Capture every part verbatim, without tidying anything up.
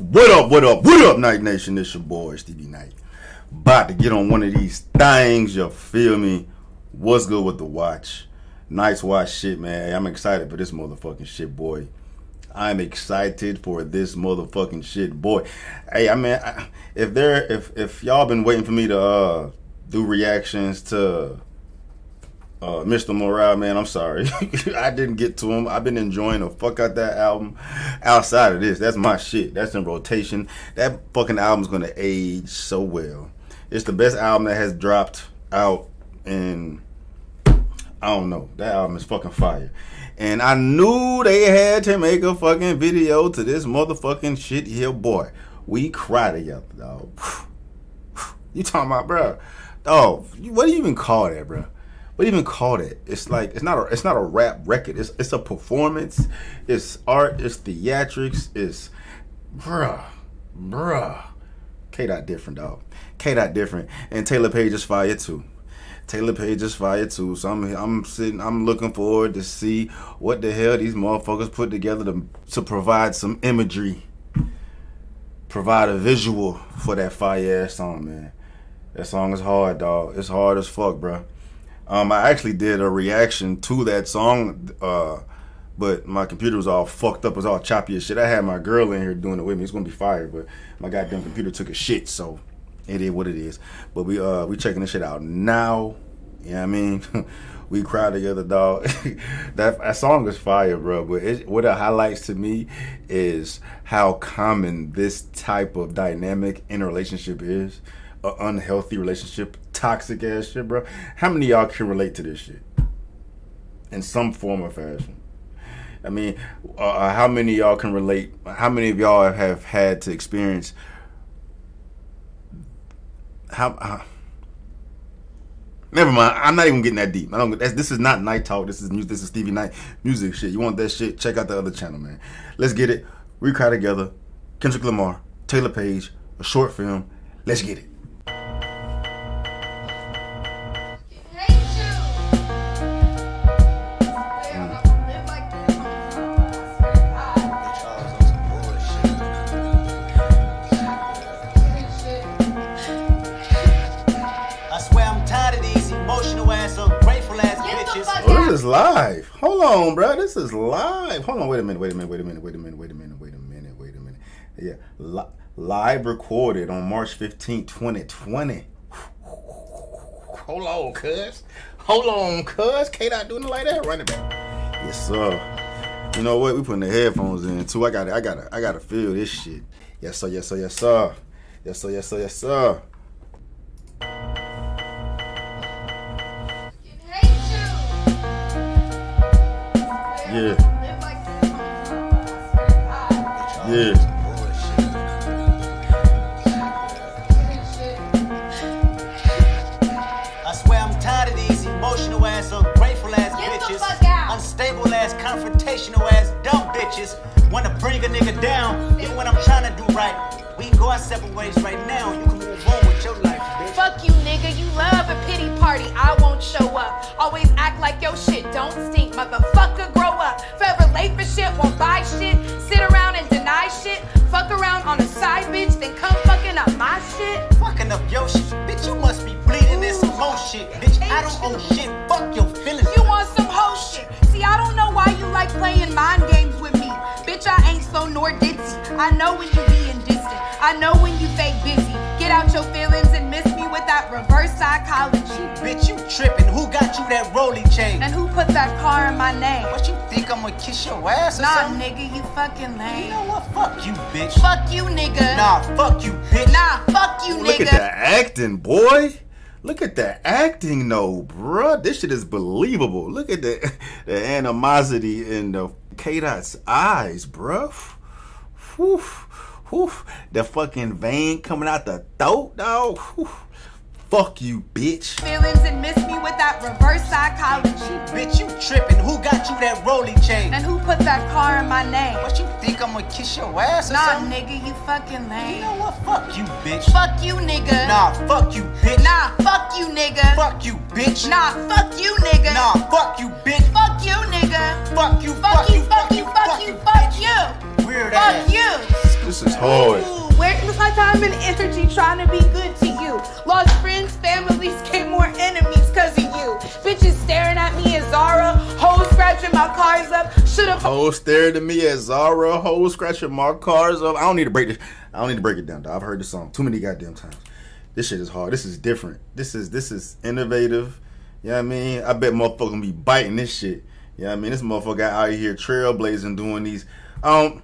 What up, what up, what up, Night Nation? It's your boy, Stevie Knight. About to get on one of these things, you feel me? What's good with the watch? Nice watch shit, man. I'm excited for this motherfucking shit, boy. I'm excited for this motherfucking shit, boy. Hey, I mean, I, if there, if if y'all been waiting for me to uh, do reactions to uh, Mister Morale, man, I'm sorry. I didn't get to him. I've been enjoying the fuck out that album. Outside of this, that's my shit. That's in rotation. That fucking album's gonna age so well. It's the best album that has dropped out in, I don't know. That album is fucking fire. And I knew they had to make a fucking video to this motherfucking shit here, boy. We cry together, dog. You talking about, bro? Oh, what do you even call that, bro? What do you even call that? It's like, it's not a, it's not a rap record. It's, it's a performance. It's art. It's theatrics. It's, bruh, bruh. K-Dot different, dog. K-Dot different. And Taylour Paige is fire, too. Taylour Paige is fire too, so I'm I'm sitting I'm looking forward to see what the hell these motherfuckers put together to to provide some imagery, provide a visual for that fire ass song, man. That song is hard, dog. It's hard as fuck, bro. Um, I actually did a reaction to that song, uh, but my computer was all fucked up. It was all choppy as shit. I had my girl in here doing it with me. It's gonna be fire, but my goddamn computer took a shit, so it is what it is. But we uh we checking this shit out now. You know what I mean? We cry together, dog. that, that song is fire, bro. But it, what it highlights to me is how common this type of dynamic in a relationship is. An unhealthy relationship, toxic ass shit, bro. How many of y'all can relate to this shit in some form or fashion? I mean, uh, how many of y'all can relate? How many of y'all have had to experience How, how? Never mind. I'm not even getting that deep. I don't. That's, this is not Night Talk. This is music. This is Stevie Knight music shit. You want that shit? Check out the other channel, man. Let's get it. We cry together. Kendrick Lamar, Taylour Paige, a short film. Let's get it. This is live. Hold on, bro. This is live. Hold on. Wait a minute. Wait a minute. Wait a minute. Wait a minute. Wait a minute. Wait a minute. Wait a minute. Yeah. Li live recorded on March fifteenth, twenty twenty. Hold on, cuz. Hold on, cuz. K-Dot doing it like that? Run it back. Yes, sir. You know what? We putting the headphones in too. I got to I got to I got to feel this shit. Yes, sir. Yes, sir. Yes, sir. Yes, sir. Yes, sir. Yes, sir. Yeah. Yeah. I swear I'm tired of these emotional ass, ungrateful ass bitches, unstable ass, confrontational ass, dumb bitches. Wanna bring a nigga down, even when I'm trying to do right. We can go our separate ways right now. You can move on with your life, bitch. Fuck you, nigga. You love a pity party. I won't show up. Always act like your shit don't stink, motherfucker. Grow up. Forever late for shit, won't buy shit. Sit around and deny shit. Fuck around on a side bitch, then come fucking up my shit. Fucking up your shit, bitch. You must be bleeding in some more shit, bitch. I don't own shit. Fuck your feelings. You want some hoe shit? See, I don't know why you like playing mind games with me. Bitch, I ain't so nor ditzy. I know when you being distant. I know when you fake busy. Get out your feelings and miss me with that reverse psychology. Bitch, you tripping. Who got you that rolling chain? And who put that car in my name? What, you think I'm gonna kiss your ass or nah, something? Nah, nigga, you fucking lame. You know what? Fuck you, bitch. Fuck you, nigga. Nah, fuck you, bitch. Nah, fuck you, Look nigga. Look at the acting, boy. Look at the acting, though, bruh. This shit is believable. Look at the, the animosity in the K-Dot's eyes, bruh. Whew. Whew. The fucking vein coming out the throat, dog. Whew. Fuck you, bitch. Feelings and miss me with that reverse psychology. Bitch, you tripping. Who got you that rolling chain? And who put that car in my name? What, you think I'm gonna kiss your ass or nah, something? Nah, nigga, you fucking lame. You know what? Fuck you, bitch. Fuck you, nigga. Nah, fuck you, bitch. Nah, fuck you, nigga. Fuck you, bitch. Nah, fuck you, nigga. Nah, fuck you, bitch. Fuck you, nigga. Fuck you, fuck, fuck you, fuck you, fuck you, fuck you. Fuck you. weird Fuck ass. you. This is hard. Ooh, where's my time and energy trying to be good to you? Lost friends, families, gained more enemies cause of you. Bitches staring at me as Zara, hoes scratching my cars up. Should've Hoes staring at me as Zara, hoes scratching my cars up. I don't need to break this. I don't need to break it down, dog. I've heard this song too many goddamn times. This shit is hard. This is different. This is this is innovative. You know what I mean? I bet motherfuckers gonna be biting this shit. You know what I mean? This motherfucker out here trailblazing doing these. Um,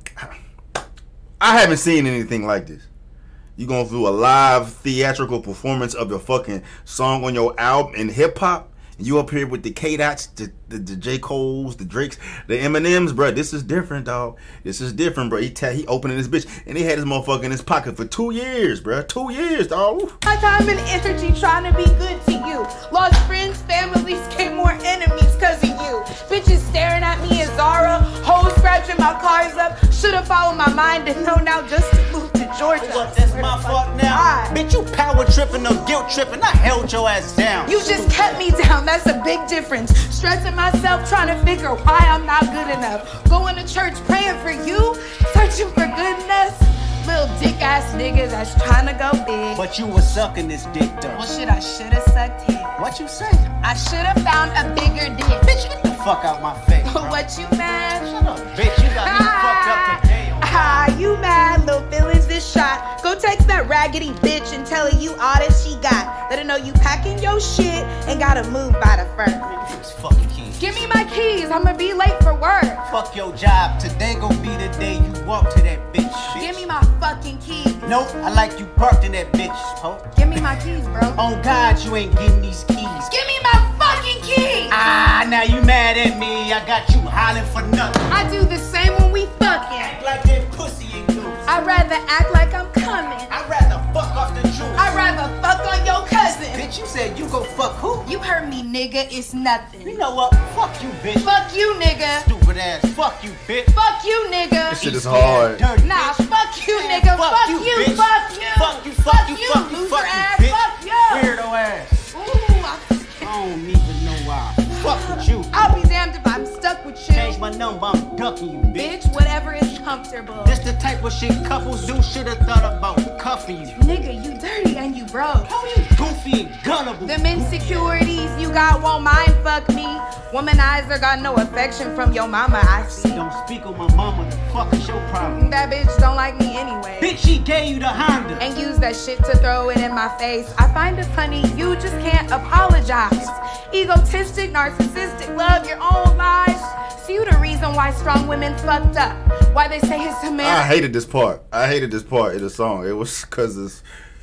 I haven't seen anything like this. You gonna do a live theatrical performance of your fucking song on your album in hip hop? And you up here with the K-Dots, the, the, the J. Coles, the Drakes, the Eminems, bro. This is different, dog. This is different, bro. He ta- he opening this bitch, and he had this motherfucker in his pocket for two years, bro. Two years, dog. my time and energy trying to be good to you. Lost friends, families, gained more enemies cause of you. Bitches staring at me as Zara, hoes scratching my cars up. Should've followed my mind and know now just to move to Georgia. What, that's my fault now? God. Bitch, you power tripping or guilt tripping. I held your ass down. You just kept me down, that's a big difference. Stressing myself, trying to figure why I'm not good enough. Going to church, praying for you, searching for goodness. Little dick ass nigga that's trying to go big. But you was sucking this dick though. Well shit, I should've sucked him. What you say? I should've found a bigger dick. Bitch, get the fuck out my face, bro. What you mad? Shut up, bitch. You got me fucked up today. Oh, Ah, you mad, little feelings this shot. Go text that raggedy bitch and tell her you all that she got. Let her know you packing your shit and gotta move by the first. This fucking keys. Give me my keys, I'ma be late for work. Fuck your job. Today gon' be the day you walk to that bitch. bitch. Give me my fucking keys. Nope, I like you parked in that bitch, ho. Give me my keys, bro. On God, you ain't getting these keys. Give me my fucking keys. Ah, now you mad at me. I got you hollering for nothing. I do the same when we fucking. Act like that pussy ain't yours. I'd rather act like I'm coming. I'd rather fuck off the juice. I'd rather fuck on your cousin. Bitch, you said you go fuck who? You heard me, nigga. It's nothing. You know what? Fuck you, bitch. Fuck you, nigga. Stupid ass. Fuck you, bitch. Fuck you, nigga. This shit is hard. Dirty, Nah, bitch. fuck you, nigga. Fuck Fuck you, you, bitch. fuck you. Fuck you, fuck you, fuck you, loser fuck you, ass. bitch. Fuck you. Weirdo ass. Ooh, I, I don't even know why. Fuck with you. I'll be damned if I'm stuck with you. Change my number, I'm ducking you, bitch. Bitch, whatever is comfortable. This the type of shit couples do. Should've thought about cuffing you. Nigga, you dirty and you broke. How you goofy and gunnable? Them insecurities you got won't mind fuck me. Womanizer got no affection from your mama, I see. Don't speak on my mama, the fuck is your problem? That bitch don't like me anyway. Bitch, she gave you the Honda. And use that shit to throw it in my face. I find it funny, you just can't apologize. Egotistic, narcissistic, love your own lies. See you the reason why strong women fucked up. Why they say it's a man. I hated this part. I hated this part of the song. It was because it's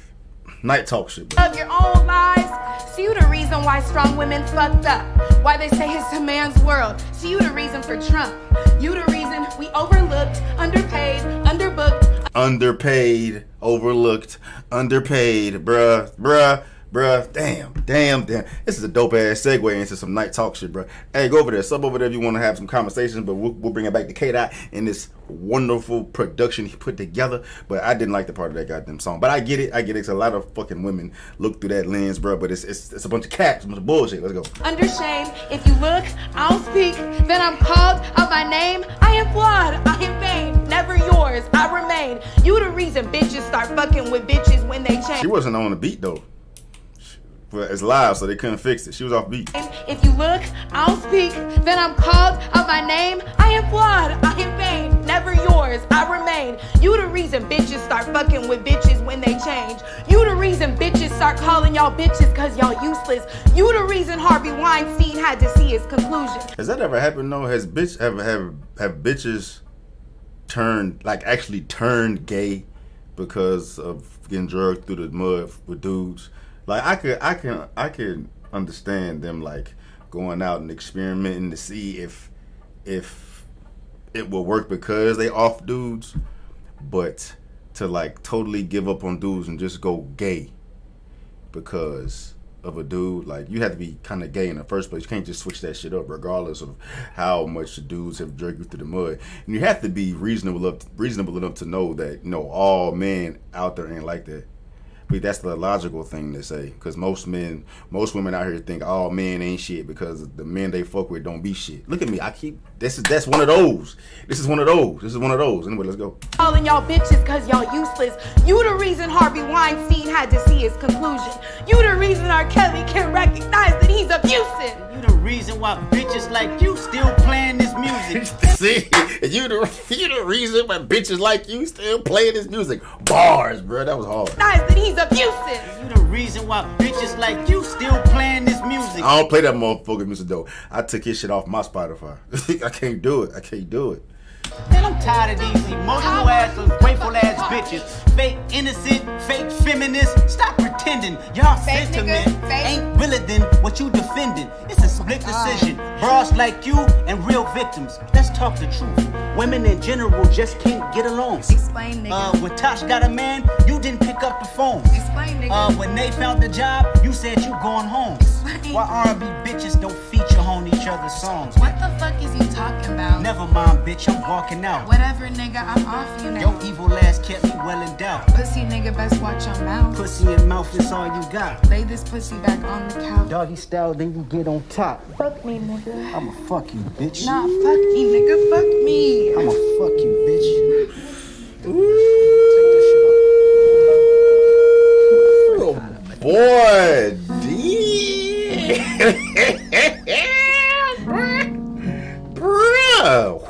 night talk shit, bro. Of your own lies. See you the reason why strong women fucked up. Why they say it's a man's world. See you the reason for Trump. You the reason we overlooked, underpaid, underbooked. Underpaid, overlooked, underpaid, bruh, bruh, bruh. Damn, damn, damn. This is a dope ass segue into some night talk shit, bruh. Hey, go over there, sub over there if you want to have some conversations, but we'll, we'll bring it back to K-Dot in this wonderful production he put together. But I didn't like the part of that goddamn song. But I get it, I get it. It's a lot of fucking women look through that lens, bruh, but it's, it's, it's a bunch of caps, a bunch of bullshit. Let's go. Under shame, if you look, I don't speak, then I'm called out my name. I am flawed, I am vain, never yours, I remain. You the reason bitches start fucking with bitches when they change. She wasn't on the beat, though. But it's live, so they couldn't fix it. She was off beat. If you look, I don't speak, then I'm called out my name. I am flawed, I am vain, never yours, I remain. You the reason bitches start fucking with bitches when they change. You the reason bitches start calling y'all bitches cause y'all useless. You the reason Harvey Weinstein had to see his conclusion. Has that ever happened though? Has bitch have have have bitches turned like actually turned gay because of getting drugged through the mud with dudes? Like I could I can I can understand them like going out and experimenting to see if if it will work because they off dudes, but to like totally give up on dudes and just go gay because of a dude, like you have to be kind of gay in the first place. You can't just switch that shit up regardless of how much the dudes have dragged you through the mud. And you have to be reasonable enough, reasonable enough to know that, you know, all men out there ain't like that. But that's the logical thing to say, because most men, most women out here think all men ain't shit because the men they fuck with don't be shit. Look at me, I keep this is that's one of those. This is one of those. This is one of those. Anyway, let's go. Calling y'all bitches cause y'all useless. You the reason Harvey Weinstein had to see his conclusion. You the reason R. Kelly can recognize that he's abusive. You the reason why bitches like you still playing this music. See, you the you the reason why bitches like you still playing this music. Bars, bro, that was hard. Recognize that he's abusive. You the reason why bitches like you still playing this music. I don't play that motherfucking music though. I took his shit off my Spotify. I can't do it. I can't do it. Man, I'm tired of these emotional ass, ungrateful ass bitches. Fake innocent, fake feminists. Stop pretending. Y'all Fake sentiment nigga, fake. ain't realer than what you defending. It's a split decision. Bras like you and real victims. Let's talk the truth. Women in general just can't get along. Explain, nigga. Uh, when Tosh got a man, you didn't pick up the phone. Explain, nigga. Uh, when they found the job, you said you going home. Explain. Why R and B bitches don't feature on each other's songs? What the fuck is you talking about? Never mind, bitch, I'm walking out. Whatever, nigga, I'm off you now. Your evil ass kept me well endowed. Pussy nigga, best watch your mouth. Pussy and mouth is all you got. Lay this pussy back on the couch. Doggy style, then you get on top. Fuck me, nigga. I'ma fuck you, bitch. Nah, fuck me, nigga. Fuck me. I'ma fuck you, bitch. Ooh, boy, bruh.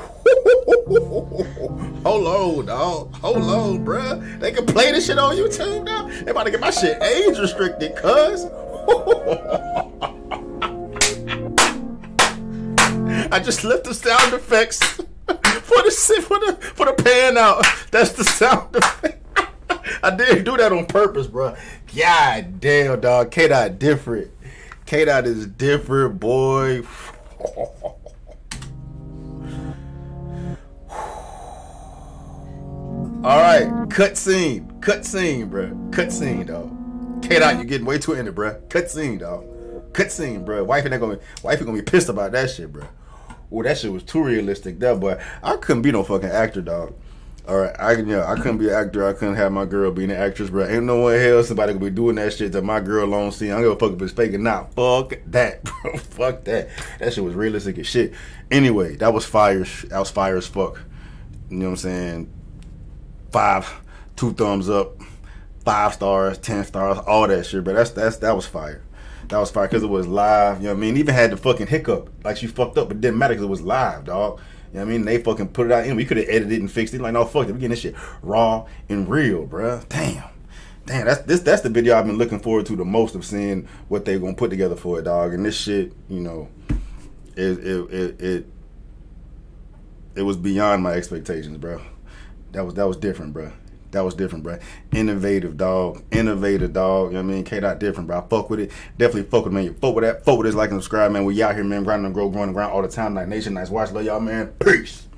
Hold on, dog. Hold on, bruh. They can play this shit on YouTube now. They about to get my shit age restricted, cuz. I just left the sound effects for the for the for the pan out. That's the sound effect. I didn't do that on purpose, bro. God damn, dog. K-Dot different. K-Dot is different, boy. All right, cut scene, cut scene, bro. Cut scene, dog. K-Dot, you getting way too into, bro. Cut scene, dog. Cut scene, bro. Wifey not gonna, wifey gonna be pissed about that shit, bro. Oh, that shit was too realistic, that boy. I couldn't be no fucking actor, dog. All right, I you know, I couldn't be an actor. I couldn't have my girl being an actress, bro. Ain't no way hell somebody gonna be doing that shit to my girl on scene. I don't give a fuck if it's fake or not. Fuck that, bro. Fuck that. That shit was realistic as shit. Anyway, that was fire. That was fire as fuck. You know what I'm saying? Five, two thumbs up, five stars, ten stars, all that shit. But that's that's that was fire. That was fire because it was live. You know what I mean? Even had the fucking hiccup, like she fucked up, but it didn't matter because it was live, dog. You know what I mean? They fucking put it out in. We could have edited it and fixed it. Like, no, fuck it. We getting this shit raw and real, bruh. Damn. Damn, that's this that's the video I've been looking forward to the most, of seeing what they gonna put together for it, dog. And this shit, you know, it it it it, it was beyond my expectations, bro. That was that was different, bro. That was different, bro. Innovative, dog. Innovative, dog. You know what I mean? K-Dot different, bro. I fuck with it. Definitely fuck with it, man. You fuck with that. Fuck with this, like and subscribe, man. We out here, man. Grinding and grow, growing and grind all the time. Night Nation, nice watch. Love y'all, man. Peace.